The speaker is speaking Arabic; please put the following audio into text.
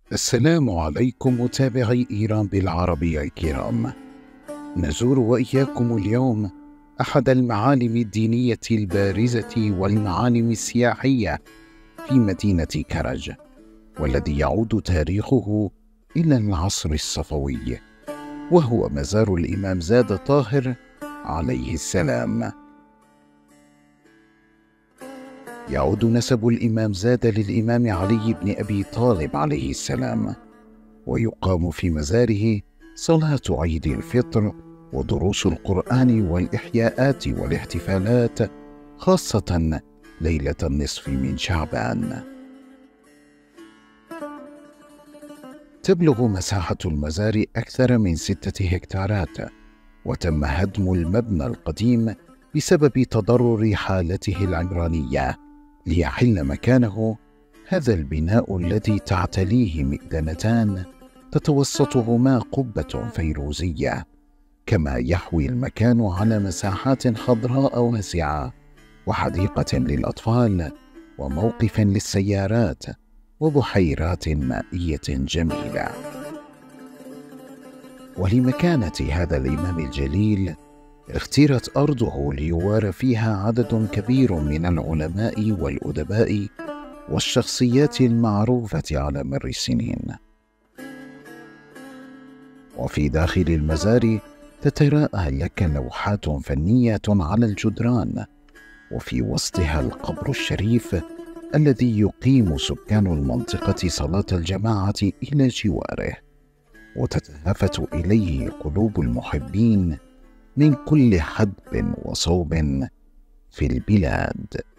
السلام عليكم متابعي إيران بالعربية الكرام. نزور وإياكم اليوم أحد المعالم الدينية البارزة والمعالم السياحية في مدينة كرج، والذي يعود تاريخه إلى العصر الصفوي، وهو مزار الإمام زاد طاهر عليه السلام. يعود نسب الإمام زاد للإمام علي بن أبي طالب عليه السلام، ويقام في مزاره صلاة عيد الفطر ودروس القرآن والإحياءات والاحتفالات، خاصة ليلة النصف من شعبان. تبلغ مساحة المزار أكثر من 6 هكتارات، وتم هدم المبنى القديم بسبب تضرر حالته العمرانية، ليحل مكانه هذا البناء الذي تعتليه مئذنتان تتوسطهما قبة فيروزية، كما يحوي المكان على مساحات خضراء واسعة وحديقة للأطفال وموقف للسيارات وبحيرات مائية جميلة. ولمكانة هذا الإمام الجليل اختيرت أرضه ليوار فيها عدد كبير من العلماء والأدباء والشخصيات المعروفة على مر السنين. وفي داخل المزار تتراءى لك لوحات فنية على الجدران، وفي وسطها القبر الشريف الذي يقيم سكان المنطقة صلاة الجماعة إلى جواره، وتتهافت إليه قلوب المحبين من كل حدب وصوب في البلاد.